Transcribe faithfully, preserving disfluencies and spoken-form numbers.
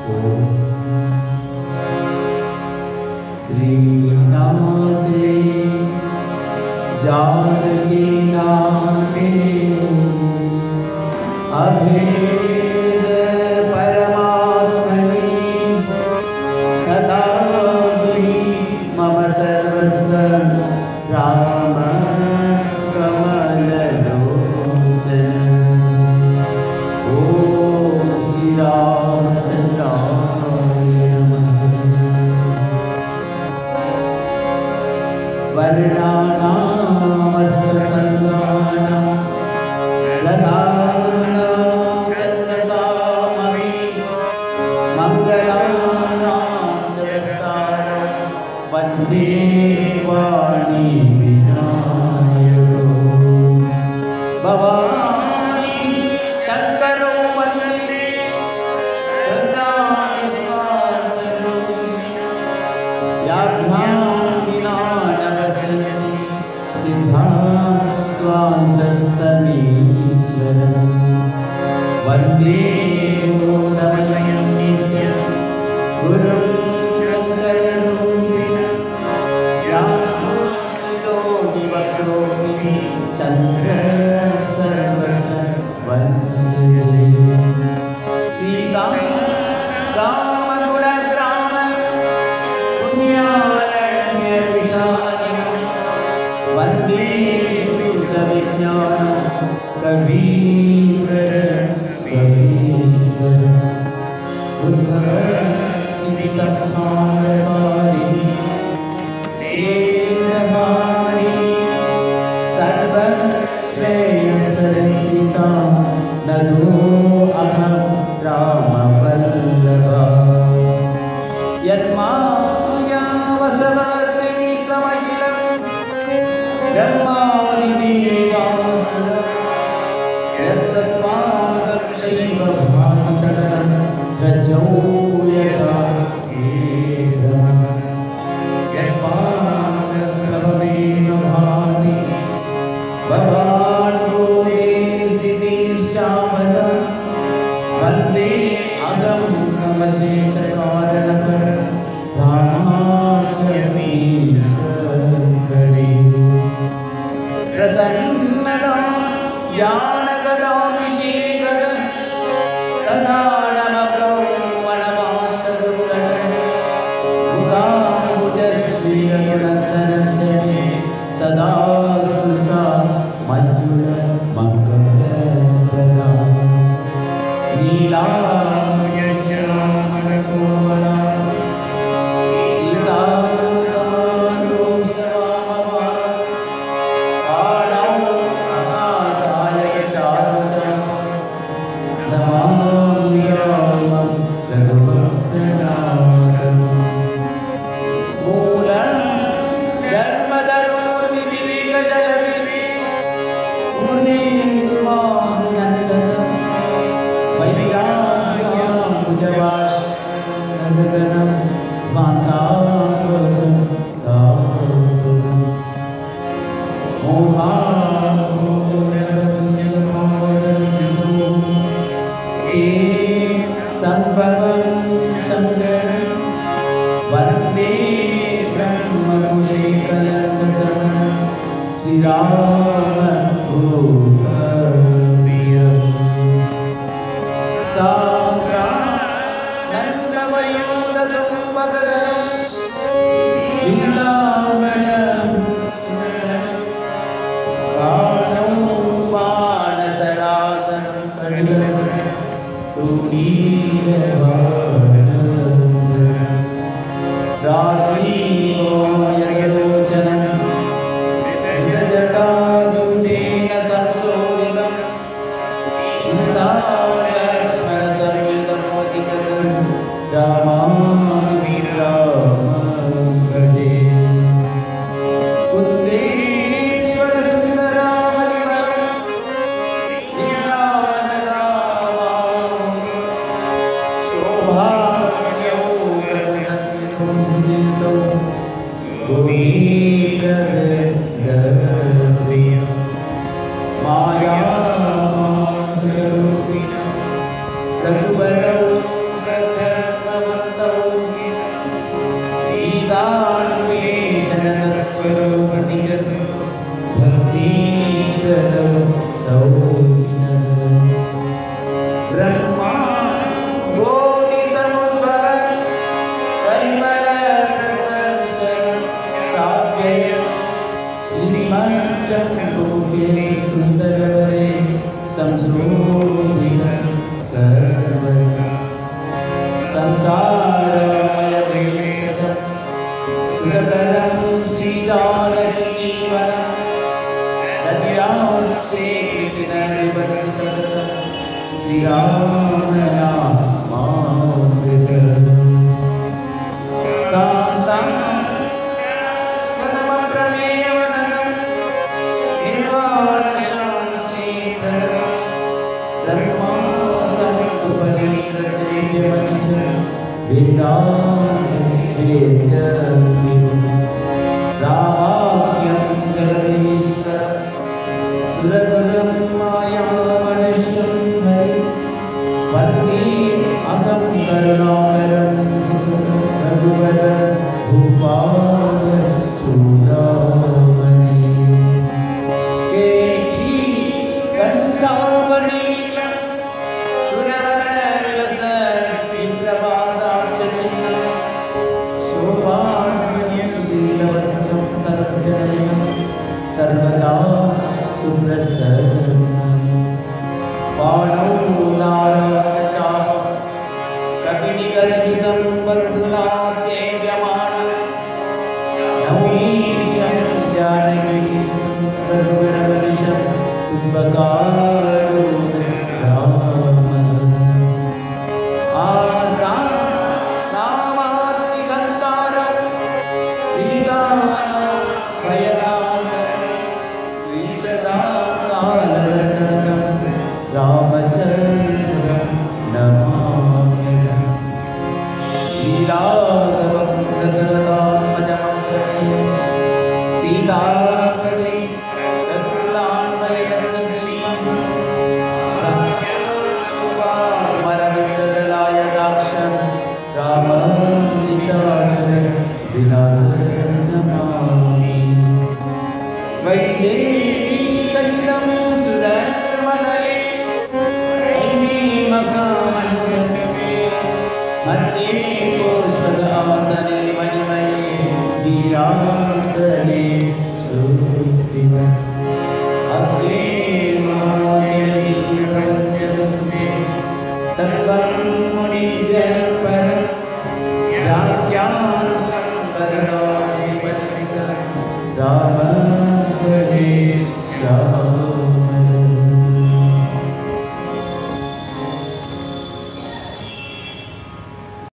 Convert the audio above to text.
श्रीनाथे जानकी नाथे अभेद परमात्मनि तथापि मम सर्वस्व राम कमललोचन। ओम श्री रामचंद्राय नमः। वर्णानामर्थसङ्गानां रसानां छन्दसामपि मङ्गलानां च वेत्तारं वन्दे वाणी विनायको। भवानी शङ्करो वन्दे श्रद्धाविश्वासरूपिणी याभ्यां विना न पश्यन्ति सिद्धां स्वान्तस्तमीश्वरं। वन्दे मोदमयं नित्यं गुरुं शङ्कररूपिणं व्यासतो विवक्रोऽपि चन्द्रः सर्वत्र वन्दते। सीता रामगुणग्राम पुण्यारण्यविहारिणं वन्दे विशुद्धविज्ञानं कवीश्वर कवीश्वर। उद्भवस्थितिसंहारकारिणी क्लेशहारिणी सर्वश्रेयस्सरक्षितां नतो अहं रामवल्लभा। यन्माया वसवर्तिनि समखिलं ब्रह्मादिदेवासुरं यत्सत्त्वादं शैव भाति सकलं रजो यथा एवं। यत्पादप्रभवेन भाति भवान् भूते स्थितिर्षामदं वन्दे अगं नमशेषकारणपर रामागमीश्वरी। प्रसन्नदा यानगदाभिषेकद सदा नमप्लवनमाशदुर्गद मुखाम्बुजश्रीरघुनन्दनस्य मे सदास्तु सा मञ्जुलमङ्गलप्रदा। नीलाम्बुजश्यामलकोमला सीता समारोहितवामवा काणौ महासायक चारुचं नमामि रामं रघुवंशनाथम्। मूलं धर्मधरोर्विवेकजलधि पूर्णेन्दुमानन्दनं वैराग्याम्बुजवाश्रगगनं ध्वान्ताम्बरं ताम्बरम्। मोहाम्बुजरञ्जनमोदनिधो ये सम्भवं शङ्करं वन्दे ब्रह्मकुले कलङ्कशमनं श्रीरामभूपप्रियम्। सान्द्रानन्दवयोधसौभगदनं पीताम्बरं सुन्दरं काणौ मानसरासनं कटिलसं तुमीरवाणन्दरं। रात्रिवायतलोचनं जटायुधेन संशोभितं सीतालक्ष्मणसंयुतं वतिकतं रामामि रामं भजे। कुन्देवरसुन्दरामलिवलं विज्ञानदामारुह्य शोभायौकरधन्वितं सुजितं गोवीरवृन्दप्रियं। मायामानुषरूपिणं रघुवरौ सद्धर्म श्रीरामनामामृतम् शान्तं स्वधमं प्रमेयवनगं निर्वाणशान्तिप्रदं ब्रह्मासन्तुपनीरसेव्यमनिशं वेदान्तवेद्यं रामाख्यं जगदीश्वरं सुरगुरुं मायामनुष्यं हरिं वन्दे अहं करुणाकरं रघुवरं भूपालं चूडामणिं केही कण्ठामणिलं सुरवरविलसद्विप्रभाताब्जचिह्नं शोभाढ्यं लीलवस्त्रं सरसजनयनं सर्वदा सुप्रसन्नं पाणौ नाराजचापं कपिनिगर्हितं बन्धुना सेव्यमानं नौमीयं जानकीस्तं रघुवरमनिशं पुष्पकारुणधामम् आर्तां नामात्मिकन्तारं वेदानां भयनाशनं द्विसदां कालदण्डकं रामचन्द्रं नमाम्यहम् श्रीराघवं दशरथात्मजमप्रमेयं सीतापदे रघुकुलान्वयरत्नदीपं कुमारविन्ददलायदाक्षं रामं निशाचरं विलासकरं नमामि वैदेहीसहितं सुरेन्द्रमदले मकामण्डपे मध्ये पुष्पकासने मणिमये वीरासने सुस्थितम् अग्रे माचलति प्रपञ्चतस्मे तत्त्वं मुनिभ्यः परं व्याख्यान्तं वरदानि परिमितं राम